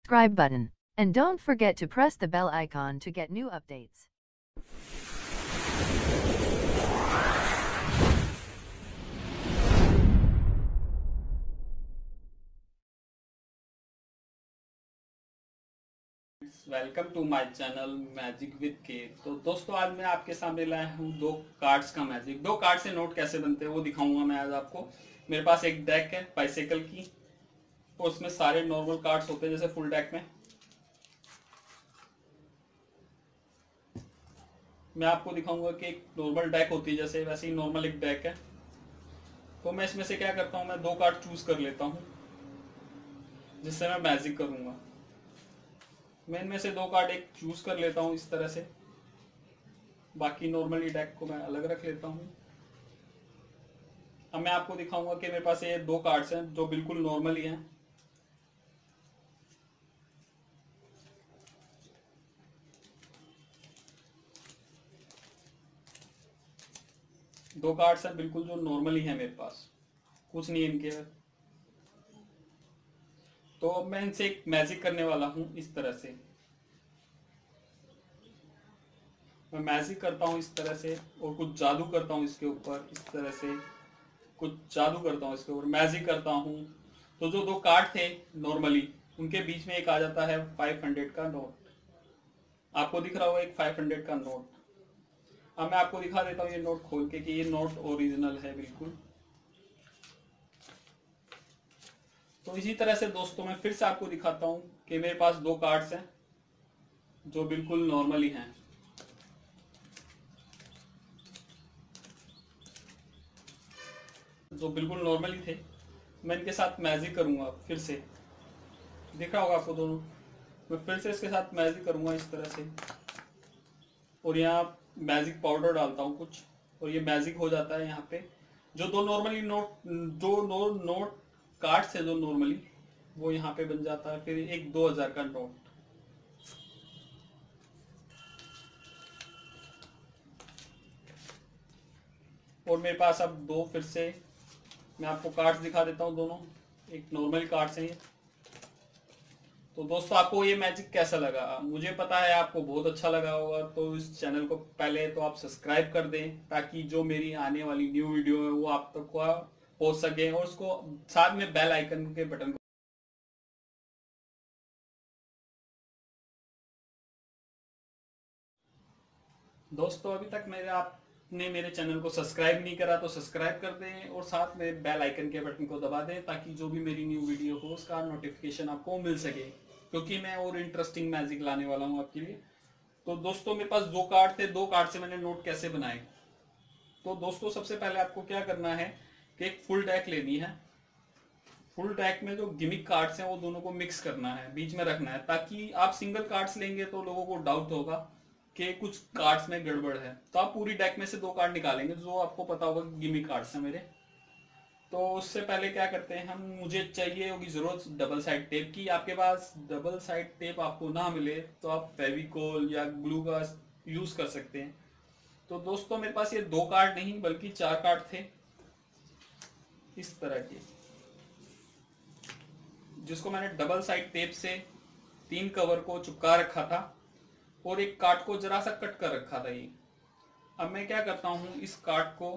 subscribe button. And don't forget to press the bell icon to get new updates. Welcome to my channel magic with K. तो दोस्तों आज मैं आपके सामने लाया हूँ दो कार्ड्स का मैजिक। दो कार्ड से नोट कैसे बनते हैं वो दिखाऊंगा मैं आज आपको। मेरे पास एक डेक है बाइसाइकिल की और उसमें सारे नॉर्मल कार्ड्स होते हैं जैसे फुल डेक में। मैं आपको दिखाऊंगा कि एक नॉर्मल डेक होती है जैसे, वैसे ही नॉर्मल एक डेक है। तो मैं इसमें से क्या करता हूँ, मैं दो कार्ड चूज कर लेता हूँ जिससे मैं मैजिक करूंगा। मैं इनमें से दो कार्ड एक चूज कर लेता हूँ इस तरह से। बाकी नॉर्मली डेक को मैं अलग रख लेता हूँ। अब मैं आपको दिखाऊंगा कि मेरे पास ये दो कार्ड्स हैं जो बिल्कुल नॉर्मल ही हैं। दो कार्ड्स हैं बिल्कुल जो नॉर्मल ही हैं मेरे पास, कुछ नहीं इनके। तो अब मैं इनसे एक मैजिक करने वाला हूं इस तरह से। मैं मैजिक करता हूं इस तरह से और कुछ जादू करता हूं इसके ऊपर इस तरह से। कुछ जादू करता हूं इसके ऊपर, मैजिक करता हूं। तो जो दो कार्ड थे नॉर्मली, उनके बीच में एक आ जाता है 500 का नोट। आपको दिख रहा होगा एक 500 का नोट। अब मैं आपको दिखा देता हूँ ये नोट खोल के कि ये नोट ओरिजिनल है बिल्कुल। तो इसी तरह से दोस्तों मैं फिर से आपको दिखाता हूँ कि मेरे पास दो कार्ड्स हैं जो बिल्कुल नॉर्मल ही हैं, जो बिल्कुल नॉर्मल ही थे। मैं इनके साथ मैजिक करूंगा फिर से, दिख रहा होगा आपको दोनों। मैं फिर से इसके साथ मैजिक करूंगा इस तरह से और यहाँ मैजिक पाउडर डालता हूँ कुछ और ये मैजिक हो जाता है यहाँ पे। जो दो नॉर्मली नोट, जो नोट कार्ड्स है जो नॉर्मली, वो यहाँ पे बन जाता है फिर एक 2000 का नोट। और मेरे पास अब दो फिर से मैं आपको कार्ड्स दिखा देता हूँ दोनों, एक नॉर्मल कार्ड्स हैं ये। तो दोस्तों आपको ये मैजिक कैसा लगा? मुझे पता है आपको बहुत अच्छा लगा होगा। तो इस चैनल को पहले तो आप सब्सक्राइब कर दें ताकि जो मेरी आने वाली न्यू वीडियो है वो आप तक पहुंच सके, और उसको साथ में बेल आइकन के बटन को। दोस्तों अभी तक आपने मेरे चैनल को सब्सक्राइब नहीं करा तो सब्सक्राइब कर दें और साथ में बेल आइकन के बटन को दबा दें ताकि जो भी मेरी न्यू वीडियो हो उसका नोटिफिकेशन आपको मिल सके, क्योंकि मैं और इंटरेस्टिंग मैजिक लाने वाला हूँ आपके लिए। तो दोस्तों मेरे पास दो कार्ड थे, दो कार्ड से मैंने नोट कैसे बनाए। तो दोस्तों सबसे पहले आपको क्या करना है कि एक फुल डेक लेनी है। फुल डेक में जो गिमिक कार्ड्स हैं वो दोनों को मिक्स करना है, बीच में रखना है, ताकि आप सिंगल कार्ड्स लेंगे तो लोगों को डाउट होगा कि कुछ कार्ड्स में गड़बड़ है। तो आप पूरी डेक में से दो कार्ड निकालेंगे जो आपको पता होगा कि गिमिक कार्ड्स हैं मेरे। तो उससे पहले क्या करते हैं हम, मुझे चाहिए होगी जरूरत डबल साइड टेप की। आपके पास डबल साइड टेप आपको ना मिले तो आप फेविकोल या ग्लू का यूज कर सकते हैं। तो दोस्तों मेरे पास ये दो कार्ड नहीं बल्कि चार कार्ड थे इस तरह के, जिसको मैंने डबल साइड टेप से तीन कवर को चिपका रखा था और एक कार्ड को जरा सा कट कर रखा था ये। अब मैं क्या करता हूं, इस कार्ड को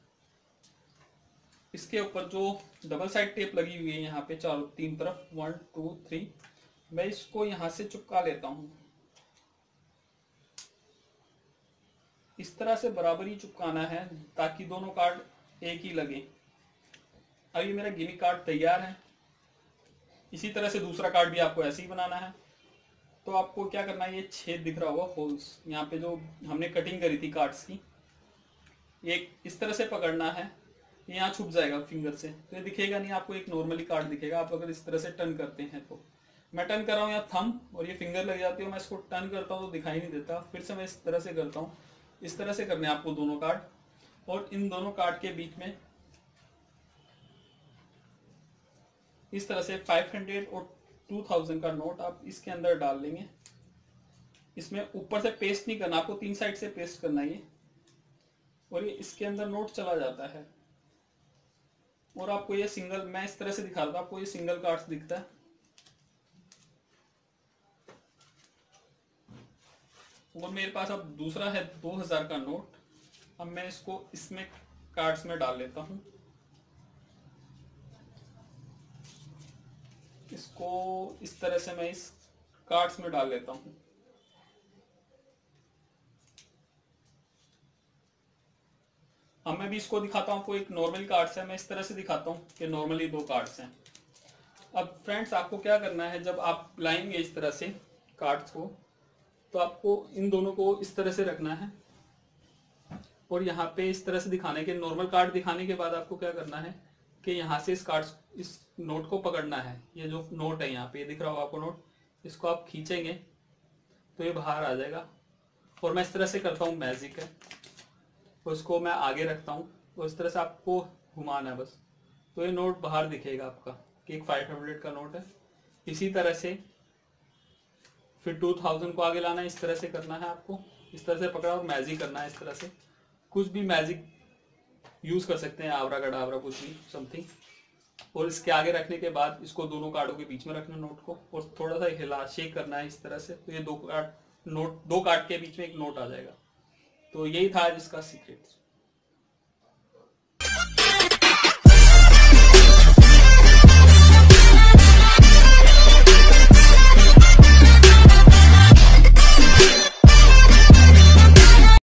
इसके ऊपर जो डबल साइड टेप लगी हुई है यहाँ पे चारों तीन तरफ 1 2 3, मैं इसको यहां से चिपका लेता हूं। इस तरह से बराबर ही चिपकाना है ताकि दोनों कार्ड एक ही लगे। अब ये मेरा गिमिक कार्ड तैयार है। इसी तरह से दूसरा कार्ड भी आपको ऐसे ही बनाना है। तो आपको क्या करना है, ये छेद दिख रहा होगा होल्स, यहाँ पे जो हमने कटिंग करी थी कार्ड्स की, ये इस तरह से पकड़ना है। ये यहाँ छुप जाएगा फिंगर से तो ये दिखेगा नहीं आपको, एक नॉर्मली कार्ड दिखेगा। आप अगर इस तरह से टर्न करते हैं तो, मैं टर्न कर रहा हूँ यहाँ थंब और ये फिंगर लग जाती है, मैं इसको टर्न करता हूँ तो दिखाई नहीं देता। फिर से मैं इस तरह से करता हूँ, इस तरह से करने आपको दोनों कार्ड। और इन दोनों कार्ड के बीच में इस तरह से 500 और 2000 का नोट आप इसके अंदर डाल लेंगे। इसमें ऊपर से पेस्ट नहीं करना, आपको तीन साइड से पेस्ट करना है ये, और ये इसके अंदर नोट चला जाता है। और आपको ये सिंगल, मैं इस तरह से दिखा रहा था, आपको ये सिंगल कार्ड्स दिखता है। और मेरे पास अब दूसरा है 2000 का नोट। अब मैं इसको इसमें कार्ड्स में डाल लेता हूँ। इसको इस तरह से मैं इस कार्ड्स में डाल लेता हूँ। अब मैं भी इसको दिखाता हूँ आपको। एक नॉर्मल कार्ड्स है, मैं इस तरह से दिखाता हूँ कि नॉर्मली 2 कार्ड्स हैं। अब फ्रेंड्स आपको क्या करना है, जब आप लाएंगे इस तरह से कार्ड्स को, तो आपको इन दोनों को इस तरह से रखना है और यहाँ पे इस तरह से दिखाने के, नॉर्मल कार्ड दिखाने के बाद आपको क्या करना है कि यहाँ से इस नोट को पकड़ना है। ये जो नोट है यहाँ पे, ये दिख रहा होगा आपको नोट, इसको आप खींचेंगे तो ये बाहर आ जाएगा। और मैं इस तरह से करता हूँ, मैजिक है, उसको मैं आगे रखता हूँ और इस तरह से आपको घुमाना है बस, तो ये नोट बाहर दिखेगा आपका कि एक 500 का नोट है। इसी तरह से फिर 2000 को आगे लाना है, इस तरह से करना है आपको, इस तरह से पकड़ा और मैजिक करना है इस तरह से। कुछ भी मैजिक यूज कर सकते हैं, आवरा गडावरा कुछ भी समथिंग। और इसके आगे रखने के बाद इसको दोनों कार्डों के बीच में रखना नोट को, और थोड़ा सा हिला शेक करना है इस तरह से, तो ये दो कार्ड के बीच में एक नोट आ जाएगा। तो यही था जिसका सीक्रेट।